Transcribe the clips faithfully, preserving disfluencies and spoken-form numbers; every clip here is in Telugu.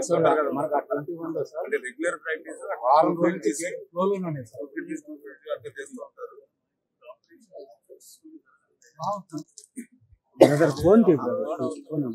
మనకు twenty one sir regular practice వారం రోజులు ఫ్లోలోనే సార్ బ్రదర్ ఫోన్ కి బ్రదర్ ఫోన్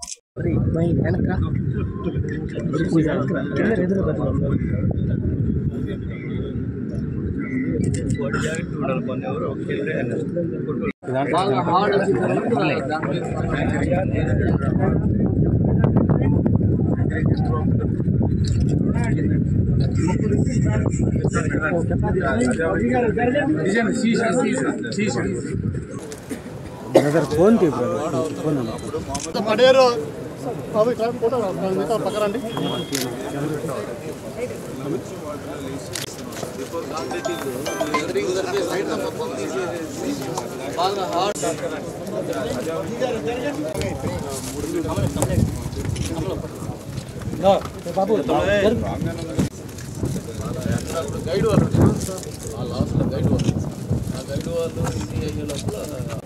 ब्रदर फोन की ब्रदर फोन पडेरो अभी टाइम फोटो मिगता पकड़ंడి उधर पे साइड में पप्पम తీసేసి బాగా హార్డ్ ना बाबू గైడ్ వాళ్ళు ఆ లాస్ట్ లో గైడ్ వాళ్ళు ఆ గైడ్ వాళ్ళు ఇది అయ్యే లోపల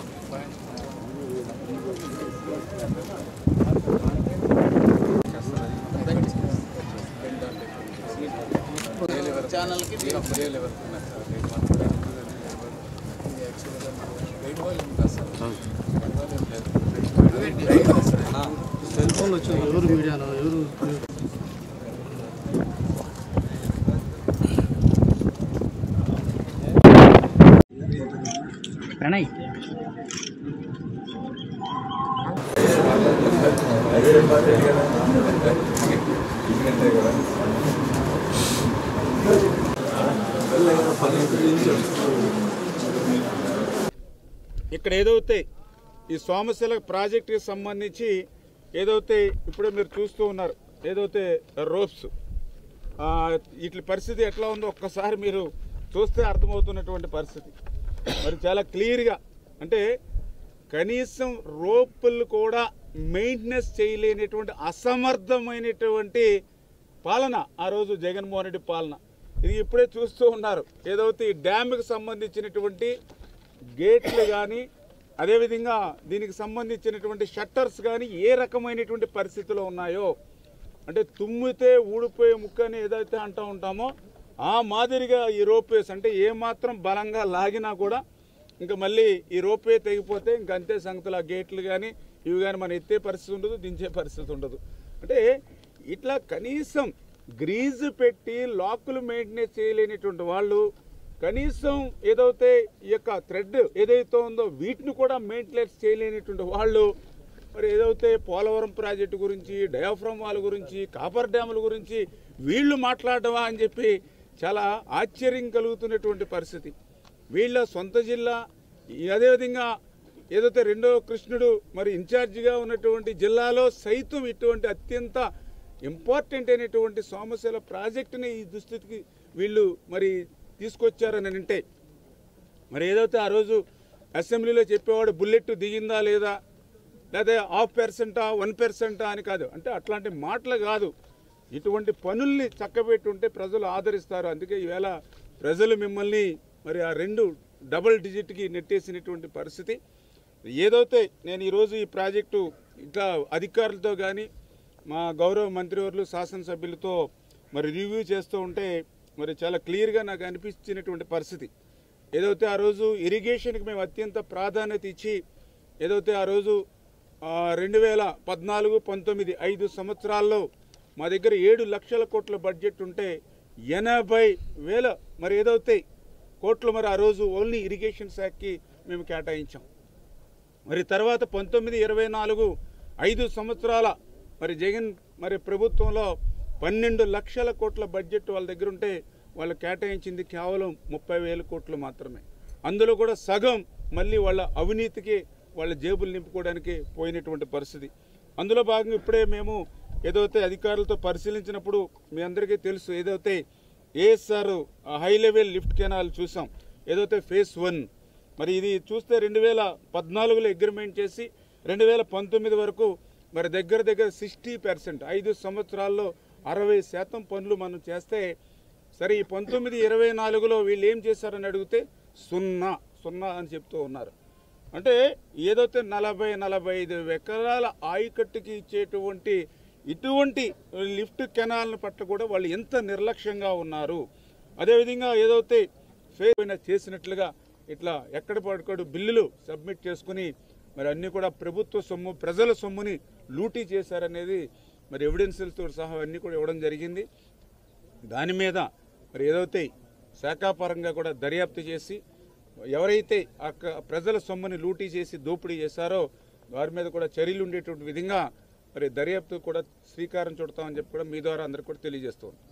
ఛానల్ కి అప్పుడే లెవెల్ సెల్ ఫోన్ వచ్చి ఎవరు మీడియాలో ఎవరు ప్రణయ్ ఇక్కడ ఏదైతే ఈ సోమశిల ప్రాజెక్టుకి సంబంధించి ఏదైతే ఇప్పుడే మీరు చూస్తూ ఉన్నారు ఏదైతే రోప్స్ ఇట్ల పరిస్థితి ఎట్లా ఉందో ఒక్కసారి మీరు చూస్తే అర్థమవుతున్నటువంటి పరిస్థితి మరి చాలా క్లియర్గా అంటే కనీసం రోపులు కూడా మెయింటెనెన్స్ చేయలేనటువంటి అసమర్థమైనటువంటి పాలన ఆ రోజు జగన్మోహన్ రెడ్డి పాలన. ఇది ఇప్పుడే చూస్తూ ఉన్నారు ఏదైతే ఈ డ్యామ్కి సంబంధించినటువంటి గేట్లు కానీ అదేవిధంగా దీనికి సంబంధించినటువంటి షట్టర్స్ కానీ ఏ రకమైనటువంటి పరిస్థితుల్లో ఉన్నాయో అంటే తుమ్మితే ఊడిపోయే ముక్క అని ఏదైతే అంటూ ఉంటామో ఆ మాదిరిగా ఈ రోప్వేస్ అంటే ఏమాత్రం బలంగా లాగినా కూడా ఇంకా మళ్ళీ ఈ రోప్వే తెగిపోతే ఇంక అంతే సంగతులు ఆ గేట్లు కానీ ఇవి కానీ మనం ఎత్తే పరిస్థితి ఉండదు దించే పరిస్థితి ఉండదు. అంటే ఇట్లా కనీసం గ్రీజు పెట్టి లాకులు మెయింటెనెన్స్ చేయలేనిటువంటి వాళ్ళు కనీసం ఏదైతే ఈ యొక్క థ్రెడ్ ఏదైతే ఉందో వీటిని కూడా మెయింటెనెన్స్ చేయలేనిటువంటి వాళ్ళు మరి ఏదైతే పోలవరం ప్రాజెక్టు గురించి డయాఫ్రమ్ వాల్ గురించి కాపర్ డ్యాముల గురించి వీళ్ళు మాట్లాడవా అని చెప్పి చాలా ఆశ్చర్యం కలుగుతున్నటువంటి పరిస్థితి. వీళ్ళ సొంత జిల్లా అదేవిధంగా ఏదైతే రెండో కృష్ణుడు మరి ఇన్ఛార్జిగా ఉన్నటువంటి జిల్లాలో సైతం ఇటువంటి అత్యంత ఇంపార్టెంట్ అయినటువంటి సోమశిల ప్రాజెక్టుని ఈ దుస్థితికి వీళ్ళు మరి తీసుకొచ్చారని అంటే మరి ఏదైతే ఆ రోజు అసెంబ్లీలో చెప్పేవాడు బుల్లెట్ దిగిందా లేదా లేదా హాఫ్ పర్సెంటా వన్ పర్సెంటా అని కాదు అంటే అట్లాంటి మాటలు కాదు ఇటువంటి పనుల్ని చక్కబెట్టుంటే ప్రజలు ఆదరిస్తారు. అందుకే ఈవేళ ప్రజలు మిమ్మల్ని మరి ఆ రెండు డబుల్ డిజిట్కి నెట్టేసినటువంటి పరిస్థితి. ఏదైతే నేను ఈరోజు ఈ ప్రాజెక్టు ఇంకా అధికారులతో కానీ మా గౌరవ మంత్రివర్యులు శాసనసభ్యులతో మరి రివ్యూ చేస్తూ ఉంటే మరి చాలా క్లియర్గా నాకు అనిపించినటువంటి పరిస్థితి. ఏదైతే ఆ రోజు ఇరిగేషన్కి మేము అత్యంత ప్రాధాన్యత ఇచ్చి ఏదైతే ఆ రోజు రెండు వేల పద్నాలుగు పంతొమ్మిది ఐదు సంవత్సరాల్లో మా దగ్గర ఏడు లక్షల కోట్ల బడ్జెట్ ఉంటే ఎనభై వేల మరి ఏదైతే కోట్లు మరి ఆ రోజు ఓన్లీ ఇరిగేషన్ శాఖకి మేము కేటాయించాం. మరి తర్వాత పంతొమ్మిది ఇరవై నాలుగు ఐదు సంవత్సరాల మరి జగన్ మరి ప్రభుత్వంలో పన్నెండు లక్షల కోట్ల బడ్జెట్ వాళ్ళ దగ్గర ఉంటే వాళ్ళు కేటాయించింది కేవలం ముప్పై వేల కోట్లు మాత్రమే. అందులో కూడా సగం మళ్ళీ వాళ్ళ అవినీతికి వాళ్ళ జేబులు నింపుకోవడానికి పోయినటువంటి పరిస్థితి. అందులో భాగంగా ఇప్పుడే మేము ఏదైతే అధికారులతో పరిశీలించినప్పుడు మీ అందరికీ తెలుసు ఏదైతే ASR high level lift canal చూసాం ఏదైతే ఫేస్ వన్ మరి ఇది చూస్తే రెండు వేల పద్నాలుగులో అగ్రిమెంట్ చేసి రెండు వేల పంతొమ్మిది వరకు మరి దగ్గర దగ్గర సిక్స్టీ పర్సెంట్ ఐదు సంవత్సరాల్లో అరవై శాతం పనులు మనం చేస్తే సరే ఈ పంతొమ్మిది ఇరవై నాలుగులో వీళ్ళు ఏం చేశారని అడిగితే సున్నా సున్నా అని చెప్తూ ఉన్నారు. అంటే ఏదైతే నలభై నలభై ఐదు ఎకరాల ఆయకట్టుకి ఇచ్చేటువంటి ఇటువంటి లిఫ్ట్ కెనాల్ పట్ల కూడా వాళ్ళు ఎంత నిర్లక్ష్యంగా ఉన్నారు. అదేవిధంగా ఏదైతే ఫెయిల్ చేసినట్లుగా ఇట్లా ఎక్కడ పడుకోడు బిల్లులు సబ్మిట్ చేసుకుని మరి అన్నీ కూడా ప్రభుత్వ సొమ్ము ప్రజల సొమ్ముని లూటీ చేశారనేది మరి ఎవిడెన్స్లతో సహా అన్నీ కూడా ఇవ్వడం జరిగింది. దాని మీద మరి ఏదైతే శాఖాపరంగా కూడా దర్యాప్తు చేసి ఎవరైతే ఆ ప్రజల సొమ్ముని లూటీ చేసి దోపిడీ చేశారో వారి మీద కూడా చర్యలు ఉండేటువంటి విధంగా మరి దర్యాప్తు కూడా శ్రీకారం చుడతామని చెప్పి కూడా మీ ద్వారా అందరికీ కూడా తెలియజేస్తాం.